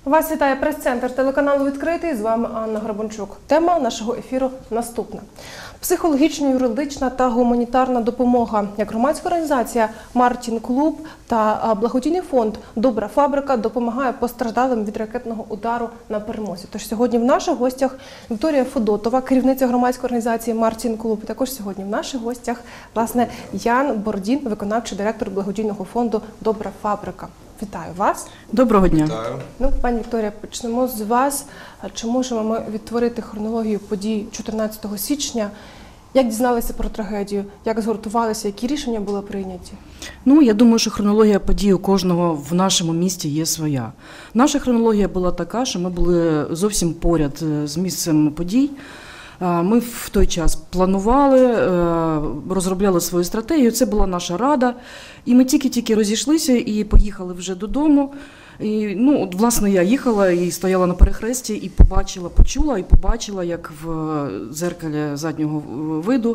Вас вітає прес-центр телеканалу «Відкритий». З вами Анна Грабанчук. Тема нашого ефіру наступна. Психологічна, юридична та гуманітарна допомога. Як громадська організація «Мартін Клуб» та благодійний фонд «Добра фабрика» допомагає постраждалим від ракетного удару на Перемозі. Тож сьогодні в наших гостях Вікторія Федотова, керівниця громадської організації «Мартін Клуб». І також сьогодні в наших гостях, власне, Ян Бордін, виконавчий директор благодійного фонду «Добра фабрика». Вітаю вас. Доброго дня. Вітаю. Пані Вікторія, почнемо з вас. Чи можемо ми відтворити хронологію подій 14 січня? Як дізналися про трагедію? Як згуртувалися? Які рішення були прийняті? Я думаю, що хронологія подій у кожного в нашому місті є своя. Наша хронологія була така, що ми були зовсім поряд з місцем подій. Ми в той час планували, розробляли свою стратегію, це була наша рада. І ми тільки-тільки розійшлися і поїхали вже додому. І, власне, я їхала і стояла на перехресті і почула і побачила, як в дзеркалі заднього виду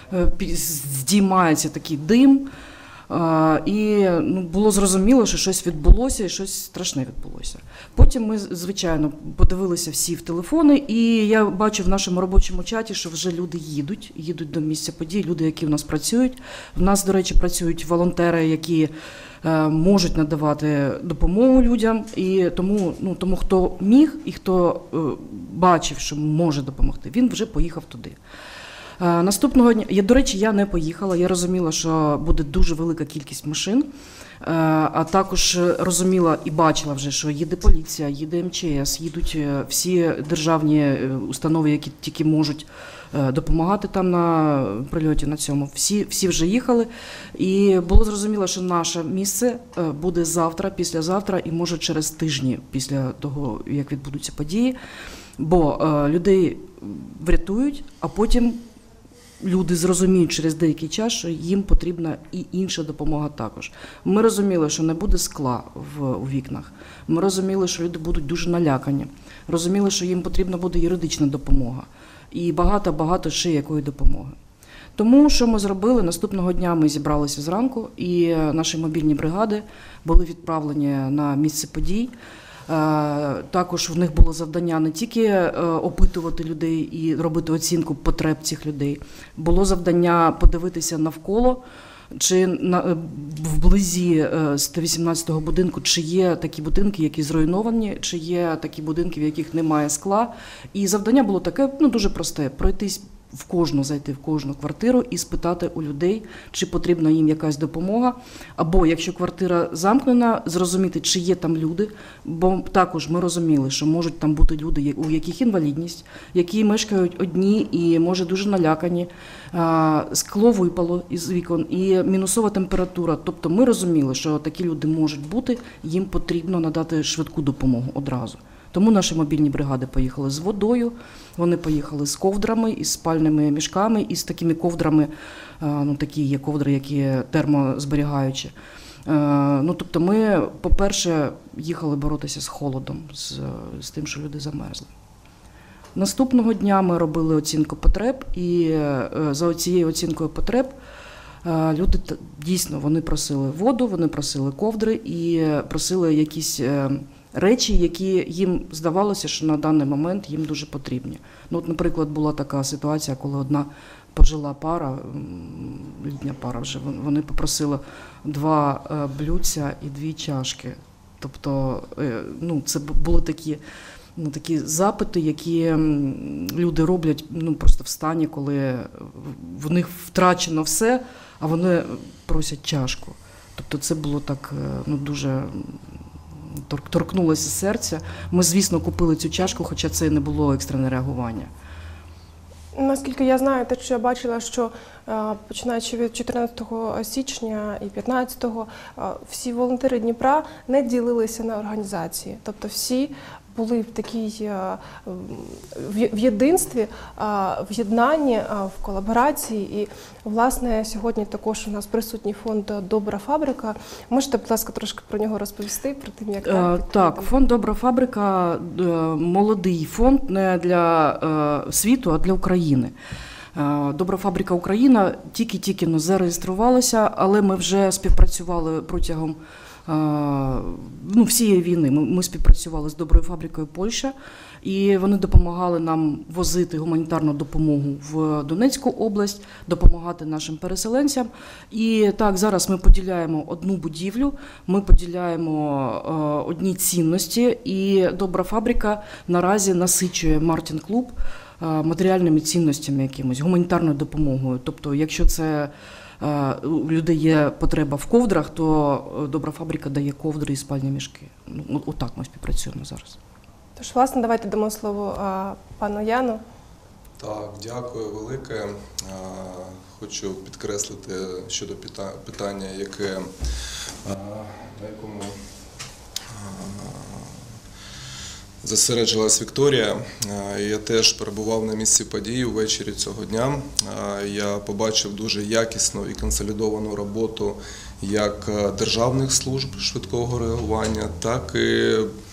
здіймається такий дим. І було зрозуміло, що щось відбулося і щось страшне відбулося. Потім ми, звичайно, подивилися всі в телефони, і я бачу в нашому робочому чаті, що вже люди їдуть до місця подій, люди, які в нас працюють. В нас, до речі, працюють волонтери, які можуть надавати допомогу людям, і тому хто міг і хто бачив, що може допомогти, він вже поїхав туди. Наступного дня, до речі, я не поїхала, я розуміла, що буде дуже велика кількість машин, а також розуміла і бачила вже, що їде поліція, їде МЧС, їдуть всі державні установи, які тільки можуть допомагати там на прильоті на цьому. Всі вже їхали, і було зрозуміло, що наше місце буде завтра, післязавтра і може через тижні після того, як відбудуться події, бо людей врятують, а потім люди зрозуміють через деякий час, що їм потрібна і інша допомога також. Ми розуміли, що не буде скла у вікнах. Ми розуміли, що люди будуть дуже налякані. Розуміли, що їм потрібна буде юридична допомога. І багато ще якої допомоги. Тому, що ми зробили, наступного дня ми зібралися зранку, і наші мобільні бригади були відправлені на місце подій. Також в них було завдання не тільки опитувати людей і робити оцінку потреб цих людей. Було завдання подивитися навколо, чи вблизі 118-го будинку, чи є такі будинки, які зруйновані, чи є такі будинки, в яких немає скла. І завдання було таке, дуже просте, пройтись зайти в кожну квартиру і спитати у людей, чи потрібна їм якась допомога, або якщо квартира замкнена, зрозуміти, чи є там люди, бо також ми розуміли, що можуть там бути люди, у яких інвалідність, які мешкають одні і, може, дуже налякані, скло випало із вікон і мінусова температура. Тобто ми розуміли, що такі люди можуть бути, їм потрібно надати швидку допомогу одразу. Тому наші мобільні бригади поїхали з водою, вони поїхали з ковдрами, із спальними мішками, і з такими ковдрами, такі є ковдри, які термозберігаючі. Тобто ми, по-перше, їхали боротися з холодом, з тим, що люди замерзли. Наступного дня ми робили оцінку потреб, і за цією оцінкою потреб люди дійсно, вони просили воду, вони просили ковдри і просили якісь речі, які їм здавалося, що на даний момент їм дуже потрібні. Наприклад, була така ситуація, коли одна пожила пара, літня пара вже, вони попросили 2 блюдця і 2 чашки. Тобто, це були такі запити, які люди роблять просто в стані, коли в них втрачено все, а вони просять чашку. Тобто це було так, дуже торкнулося серця. Ми, звісно, купили цю чашку, хоча це не було екстрене реагування. Наскільки я знаю, те, що я бачила, що починаючи від 14 січня і 15-го, всі волонтери Дніпра не ділилися на організації. Тобто всі були в єдинстві, в єднанні, в колаборації. І, власне, сьогодні також у нас присутній фонд «Добра фабрика». Можете, будь ласка, трошки про нього розповісти, про те, як так? Так, фонд «Добра фабрика» – молодий фонд не для світу, а для України. «Добра фабрика Україна» тільки-тільки зареєструвалася, але ми вже співпрацювали протягом всієї війни. Ми співпрацювали з Доброю фабрикою Польща, і вони допомагали нам возити гуманітарну допомогу в Донецьку область, допомагати нашим переселенцям. І так, зараз ми поділяємо одну будівлю, ми поділяємо одні цінності, і Добра фабрика наразі насичує Мартін Клуб матеріальними цінностями якимось, гуманітарною допомогою. Тобто, якщо це у людей є потреба в ковдрах, то Добра фабрика дає ковдри і спальні мішки. Отак ми співпрацюємо зараз. Тож, власне, давайте дамо слово пану Яну. Так, дякую велике. Хочу підкреслити щодо питання, на якому зосереджилась Вікторія. Я теж перебував на місці події ввечері цього дня. Я побачив дуже якісну і консолідовану роботу як державних служб швидкого реагування, так і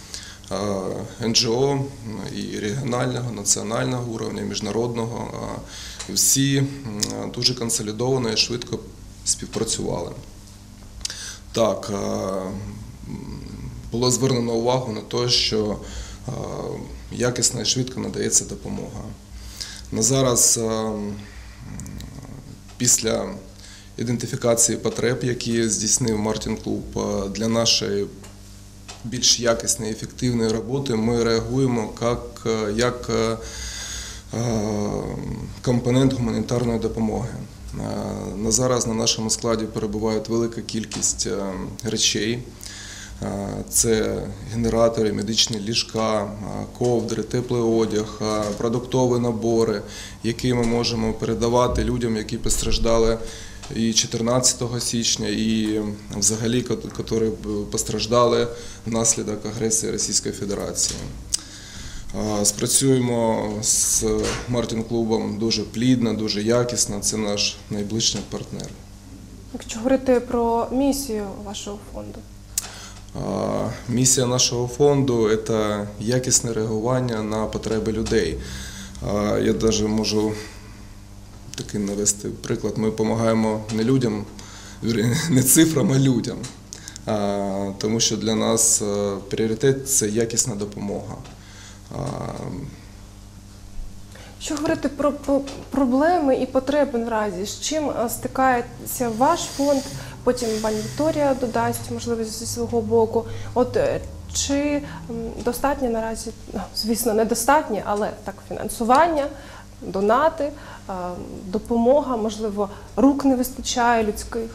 НГО і регіонального, національного уровня, міжнародного. Всі дуже консолідовано і швидко співпрацювали. Так, було звернено увагу на те, що якісно і швидко надається допомога. На зараз, після ідентифікації потреб, які здійснив Мартін Клуб, для нашої більш якісної і ефективної роботи ми реагуємо як компонент гуманітарної допомоги. На зараз на нашому складі перебуває велика кількість речей. Це генератори, медичні ліжка, ковдри, теплий одяг, продуктові набори, які ми можемо передавати людям, які постраждали і 14 січня, і взагалі, які постраждали внаслідок агресії Російської Федерації. Спрацюємо з Мартін Клубом дуже плідно, дуже якісно, це наш найближчий партнер. Якщо говорити про місію вашого фонду? Місія нашого фонду – це якісне реагування на потреби людей. Я навіть можу такий навести приклад. Ми допомагаємо не людям, не цифрам, а людям. Тому що для нас пріоритет – це якісна допомога. Що говорити про проблеми і потреби наразі? З чим стикається ваш фонд? Потім пані Вікторія додасть, можливо, зі свого боку. Чи достатньо наразі, звісно, недостатньо, але так, фінансування, донати, допомога, можливо, рук не вистачає людських?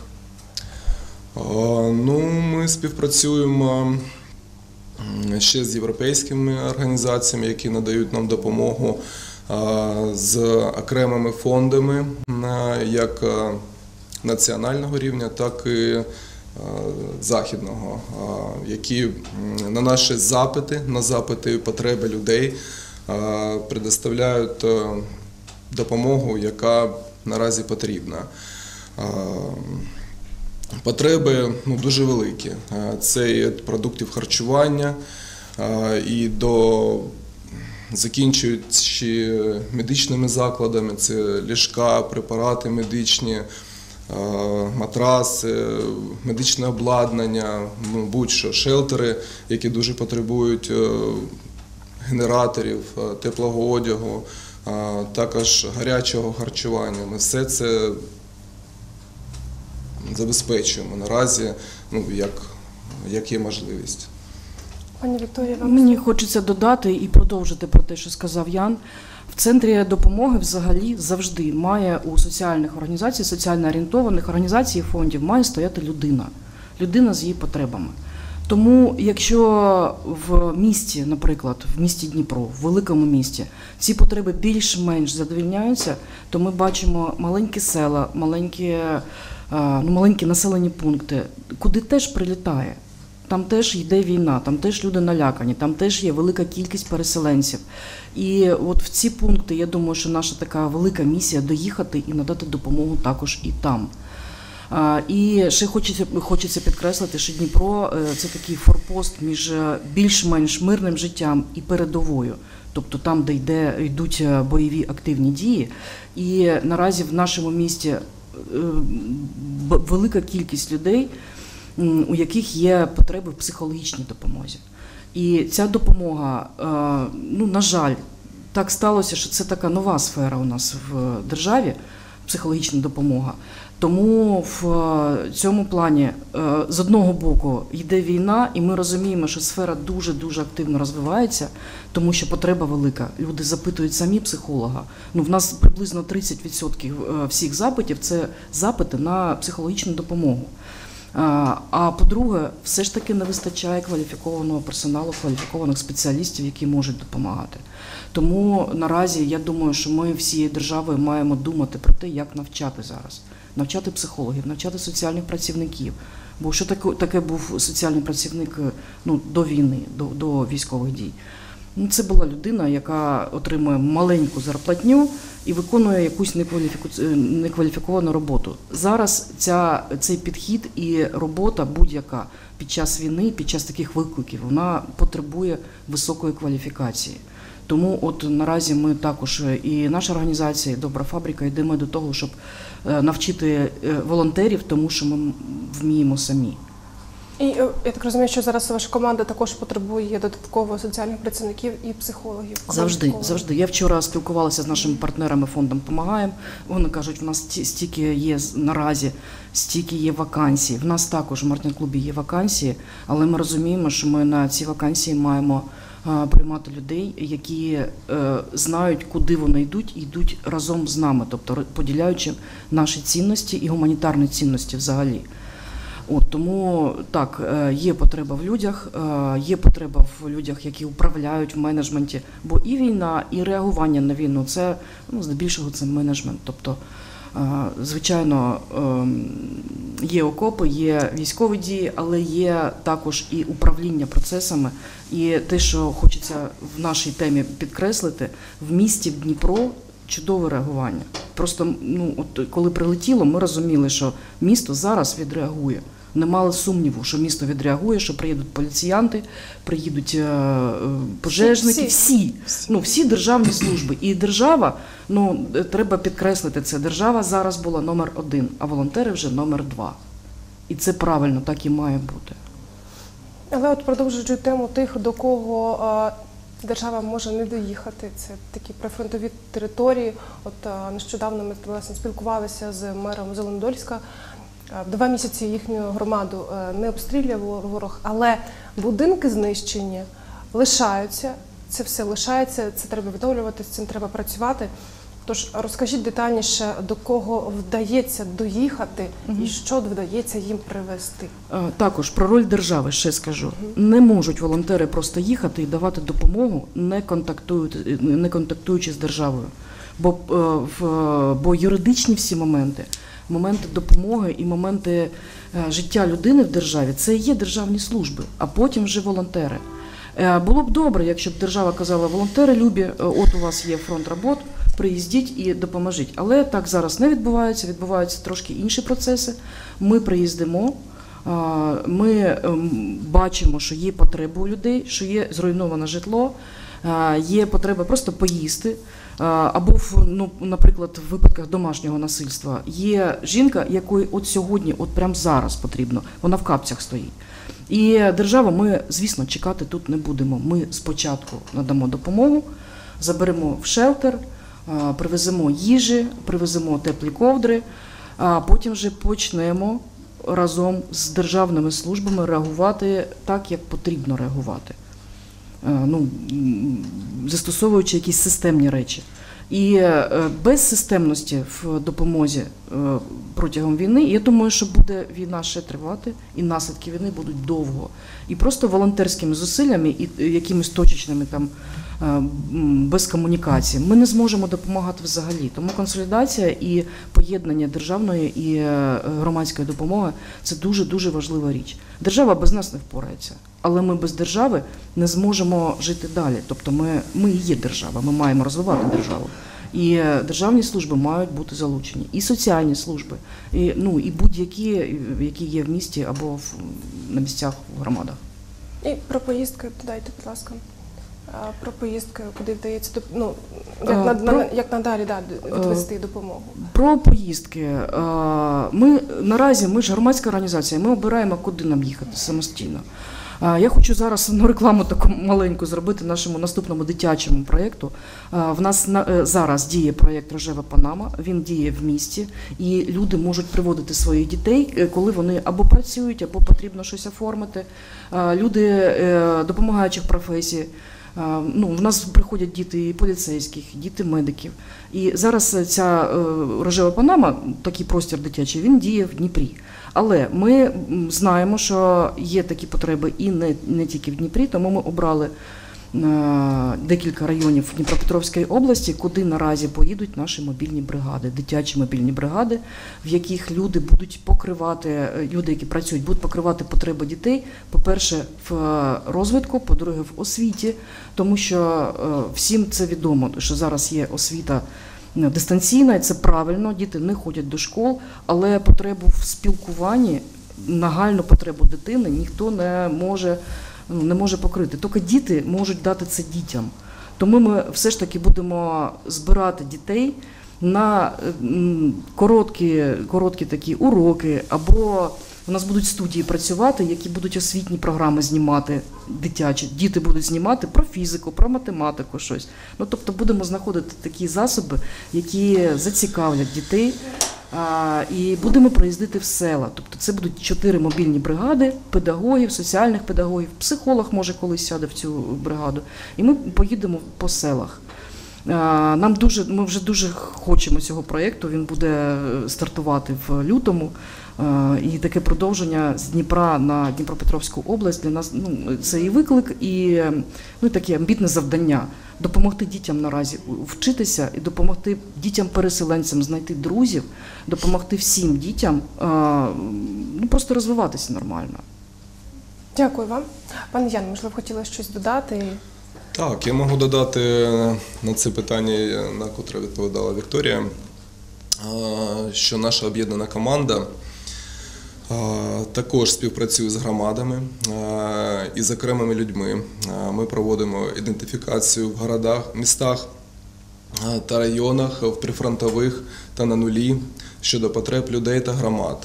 Ми співпрацюємо ще з європейськими організаціями, які надають нам допомогу, з окремими фондами, як національного рівня, так і західного, які на наші запити, на запити потреби людей предоставляють допомогу, яка наразі потрібна. Потреби дуже великі. Це і від продуктів харчування, і до закінчуючи медичними закладами, це ліжка, препарати медичні, матраси, медичне обладнання, будь-що, шелтери, які дуже потребують генераторів, теплого одягу, також гарячого харчування. Ми все це забезпечуємо наразі, як є можливість. Пані Вікторія, вам Мені хочеться додати і продовжити про те, що сказав Ян. В центрі допомоги взагалі завжди має у соціальних організацій, соціально орієнтованих організацій і фондів має стояти людина. Людина з її потребами. Тому якщо в місті, наприклад, в місті Дніпро, в великому місті, ці потреби більш-менш задовольняються, то ми бачимо маленькі села, маленькі населені пункти, куди теж прилітає. Там теж йде війна, там теж люди налякані, там теж є велика кількість переселенців. І от в ці пункти, я думаю, що наша така велика місія – доїхати і надати допомогу також і там. І ще хочеться підкреслити, що Дніпро – це такий форпост між більш-менш мирним життям і передовою. Тобто там, де йдуть бойові активні дії. І наразі в нашому місті велика кількість людей у яких є потреби в психологічній допомозі. І ця допомога, ну, на жаль, так сталося, що це така нова сфера у нас в державі, психологічна допомога. Тому в цьому плані, з одного боку, йде війна, і ми розуміємо, що сфера дуже-дуже активно розвивається, тому що потреба велика. Люди запитують самі психолога. Ну, в нас приблизно 30% всіх запитів – це запити на психологічну допомогу. А по-друге, все ж таки не вистачає кваліфікованого персоналу, кваліфікованих спеціалістів, які можуть допомагати. Тому наразі я думаю, що ми всією державою маємо думати про те, як навчати зараз. Навчати психологів, навчати соціальних працівників. Бо що таке був соціальний працівник, ну, до війни, до військових дій? Ну, це була людина, яка отримує маленьку зарплатню і виконує якусь некваліфіковану роботу. Зараз цей підхід і робота будь-яка під час війни, під час таких викликів, вона потребує високої кваліфікації. Тому от наразі ми також, і наша організація, і Добра фабрика, йдемо до того, щоб навчити волонтерів, тому що ми вміємо самі. І я так розумію, що зараз ваша команда також потребує додатково соціальних працівників і психологів. Завжди. Я вчора спілкувалася з нашими партнерами фондом «Помагаємо». Вони кажуть, в нас стільки є наразі, стільки є вакансій. В нас також в Мартін-клубі є вакансії, але ми розуміємо, що ми на ці вакансії маємо приймати людей, які знають, куди вони йдуть, і йдуть разом з нами, тобто поділяючи наші цінності і гуманітарні цінності взагалі. Тому так, є потреба в людях, є потреба в людях, які управляють в менеджменті, бо і війна, і реагування на війну – це, ну, здебільшого, це менеджмент. Тобто, звичайно, є окопи, є військові дії, але є також і управління процесами. І те, що хочеться в нашій темі підкреслити, в місті Дніпро чудове реагування. Просто, ну, от коли прилетіло, ми розуміли, що місто зараз відреагує. Не мали сумніву, що місто відреагує, що приїдуть поліціянти, приїдуть пожежники, всі державні служби. І держава, ну, треба підкреслити це, держава зараз була номер 1, а волонтери вже номер 2. І це правильно, так і має бути. Але от продовжуючи тему тих, до кого держава може не доїхати, це такі прифронтові території. От нещодавно ми, власне, спілкувалися з мером Зеленодольська. 2 місяці їхню громаду не обстрілює ворог, але будинки знищені, лишаються, це все лишається, це треба відновлювати, з цим треба працювати. Тож розкажіть детальніше, до кого вдається доїхати і що вдається їм привезти. Також про роль держави ще скажу. Не можуть волонтери просто їхати і давати допомогу, не контактуючи з державою. Бо юридичні всі моменти допомоги і моменти життя людини в державі – це і є державні служби, а потім вже волонтери. Було б добре, якщо б держава казала: волонтери любі, от у вас є фронт робот, приїздіть і допоможіть. Але так зараз не відбувається, відбуваються трошки інші процеси. Ми приїздимо, ми бачимо, що є потреба у людей, що є зруйноване житло, є потреба просто поїсти. Або, наприклад, в випадках домашнього насильства є жінка, якої от сьогодні, от прямо зараз потрібно, вона в капцях стоїть. І держава, ми, звісно, чекати тут не будемо. Ми спочатку надамо допомогу, заберемо в шелтер, привеземо їжі, привеземо теплі ковдри, а потім вже почнемо разом з державними службами реагувати так, як потрібно реагувати. Застосовуючи якісь системні речі. І без системності в допомозі протягом війни, я думаю, що буде війна ще тривати, і наслідки війни будуть довго. І просто волонтерськими зусиллями і якимись точечними там, без комунікації ми не зможемо допомагати взагалі. Тому консолідація і поєднання державної і громадської допомоги – це дуже-дуже важлива річ. Держава без нас не впорається, але ми без держави не зможемо жити далі. Тобто ми і є держава, ми маємо розвивати державу. І державні служби мають бути залучені, і соціальні служби, і будь-які, які є в місті або на місцях в громадах. І про поїздки додайте, будь ласка. Про поїздки, куди вдається, як надалі відвести допомогу? Про поїздки. Ми ж громадська організація, ми обираємо, куди нам їхати самостійно. Я хочу зараз рекламу таку маленьку зробити нашому наступному дитячому проєкту. В нас зараз діє проєкт «Рожева Панама», він діє в місті, і люди можуть приводити своїх дітей, коли вони або працюють, або потрібно щось оформити. Люди допомагаючих професій. В нас приходять діти і поліцейських, діти медиків. І зараз ця «Рожева Панама», такий простір дитячий, він діє в Дніпрі. Але ми знаємо, що є такі потреби і не тільки в Дніпрі, тому ми обрали декілька районів Дніпропетровської області, куди наразі поїдуть наші мобільні бригади, дитячі мобільні бригади, в яких люди будуть покривати, люди, які працюють, будуть покривати потреби дітей, по-перше, в розвитку, по-друге, в освіті, тому що всім це відомо, що зараз є освіта дистанційна, і це правильно, діти не ходять до школ, але потребу в спілкуванні, нагальну потребу дитини ніхто не може покрити. Тільки діти можуть дати це дітям. Тому ми все ж таки будемо збирати дітей на короткі такі уроки, або у нас будуть студії працювати, які будуть освітні програми знімати дитячі. Діти будуть знімати про фізику, про математику, щось. Тобто будемо знаходити такі засоби, які зацікавлять дітей. І будемо проїздити в села. Тобто це будуть 4 мобільні бригади, педагогів, соціальних педагогів, психолог може колись сяде в цю бригаду. І ми поїдемо по селах. Ми вже дуже хочемо цього проєкту, він буде стартувати в лютому. І таке продовження з Дніпра на Дніпропетровську область для нас це і виклик, і таке амбітне завдання. Допомогти дітям наразі вчитися і допомогти дітям-переселенцям знайти друзів, допомогти всім дітям просто розвиватися нормально. Дякую вам. Пане Ян, можливо, хотіли щось додати? Так, я можу додати на це питання, на котре відповідала Вікторія, що наша об'єднана команда також співпрацює з громадами і з окремими людьми. Ми проводимо ідентифікацію в городах, містах та районах, в прифронтових та на нулі щодо потреб людей та громад.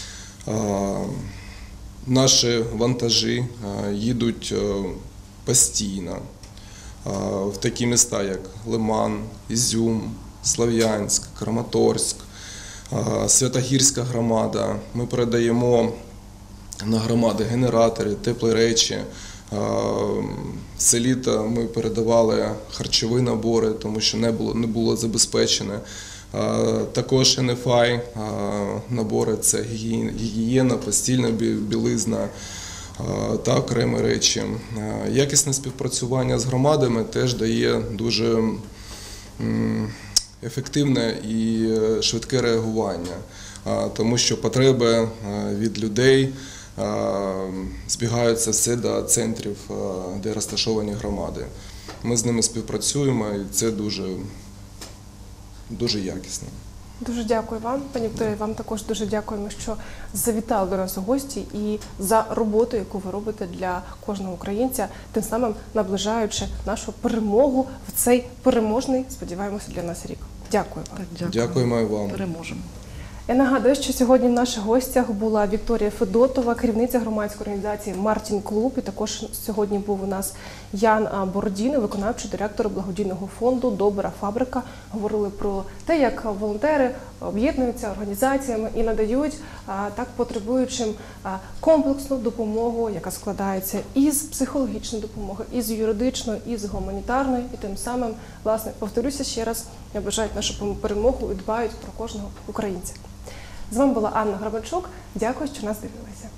Наші вантажі їдуть постійно в такі міста, як Лиман, Ізюм, Слов'янськ, Краматорськ, Святогірська громада. Ми передаємо на громади генератори, теплі речі. Все літо ми передавали харчові набори, тому що не було забезпечено. Також НФА набори – це гігієна, постільна білизна та окремі речі. Якісне співпрацювання з громадами теж дає дуже ефективне і швидке реагування, тому що потреби від людей збігаються все до центрів, де розташовані громади. Ми з ними співпрацюємо, і це дуже якісно. Дуже дякую вам, пані Вікторія, вам також дуже дякуємо, що завітали до нас у гості і за роботу, яку ви робите для кожного українця, тим самим наближаючи нашу перемогу в цей переможний, сподіваємося, для нас рік. Дякую вам. Дякуємо і вам. Переможемо. Я нагадую, що сьогодні в наших гостях була Вікторія Федотова, керівниця громадської організації «Мартін Клуб». І також сьогодні був у нас Ян Бородін, виконавчий директор благодійного фонду «Добра фабрика». Говорили про те, як волонтери об'єднуються організаціями і надають так потребуючим комплексну допомогу, яка складається із психологічної допомоги, із юридичної, із гуманітарної. І тим самим, власне, повторюся ще раз, наближають нашу перемогу і дбають про кожного українця. З вами була Анна Грабанчук. Дякую, що нас дивилися.